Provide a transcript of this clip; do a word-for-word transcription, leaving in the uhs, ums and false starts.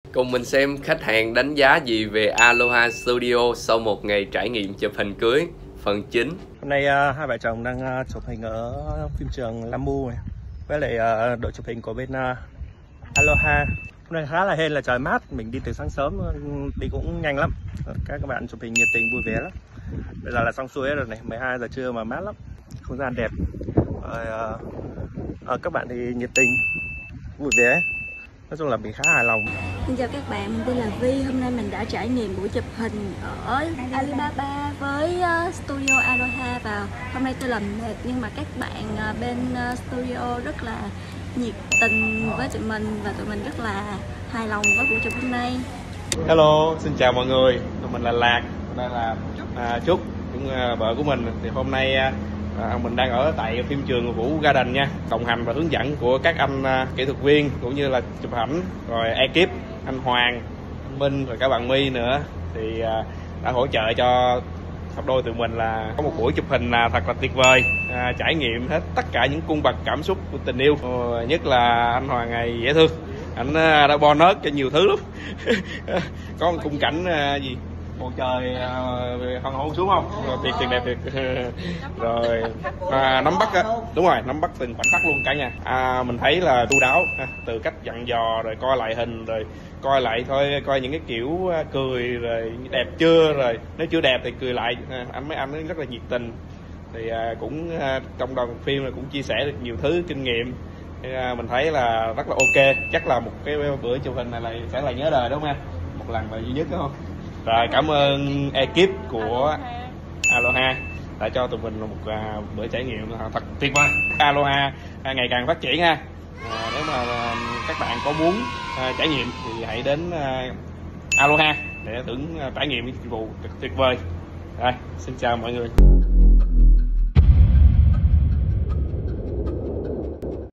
Cùng mình xem khách hàng đánh giá gì về Aloha Studio sau một ngày trải nghiệm chụp hình cưới phần chín. Hôm nay uh, hai vợ chồng đang uh, chụp hình ở phim trường Lamu này, với lại uh, đội chụp hình của bên uh, Aloha. Hôm nay khá là hên là trời mát, mình đi từ sáng sớm, đi cũng nhanh lắm. Các bạn chụp hình nhiệt tình vui vẻ lắm. Bây giờ là xong xuôi rồi này, mười hai giờ trưa mà mát lắm, không gian đẹp. Rồi, uh, uh, các bạn thì nhiệt tình, vui vẻ. Nói chung là mình khá hài lòng. Xin chào các bạn, mình tên là Vi. Hôm nay mình đã trải nghiệm buổi chụp hình ở Alibaba với Studio Aloha. Và hôm nay tôi làm mệt nhưng mà các bạn bên studio rất là nhiệt tình với tụi mình và tụi mình rất là hài lòng với buổi chụp hôm nay. Hello, xin chào mọi người. Tụi mình là Lạc, đây là à, Trúc, cũng uh, vợ của mình. Thì hôm nay À, mình đang ở tại phim trường Vũ Garden nha, đồng hành và hướng dẫn của các anh uh, kỹ thuật viên cũng như là chụp ảnh, rồi ekip anh Hoàng, anh Minh, rồi các bạn My nữa thì uh, đã hỗ trợ cho cặp đôi tụi mình là có một buổi chụp hình uh, thật là tuyệt vời, uh, trải nghiệm hết tất cả những cung bậc cảm xúc của tình yêu. uh, nhất là anh Hoàng này dễ thương, anh uh, đã bonus cho nhiều thứ lắm. Có một khung cảnh uh, gì bầu trời uh, hòn hôn xuống không, rồi tuyệt tuyệt đẹp tuyệt. Rồi à, nắm bắt á, đúng rồi, nắm bắt từng khoảnh khắc luôn cả nhà. À, mình thấy là chu đáo, à, từ cách dặn dò, rồi coi lại hình, rồi coi lại thôi, coi những cái kiểu cười, rồi đẹp chưa, rồi nếu chưa đẹp thì cười lại. À, anh mấy anh rất là nhiệt tình, thì à, cũng à, trong đoàn phim là cũng chia sẻ được nhiều thứ kinh nghiệm. Thì, à, mình thấy là rất là ok, chắc là một cái bữa chụp hình này là sẽ là nhớ đời đúng không em? Một lần là duy nhất đúng không? Rồi cảm ơn ekip của Aloha đã cho tụi mình một uh, bữa trải nghiệm thật tuyệt vời. Aloha uh, ngày càng phát triển ha. Uh, nếu mà uh, các bạn có muốn uh, trải nghiệm thì hãy đến uh, Aloha để thưởng uh, trải nghiệm dịch vụ tuyệt vời. Rồi, xin chào mọi người.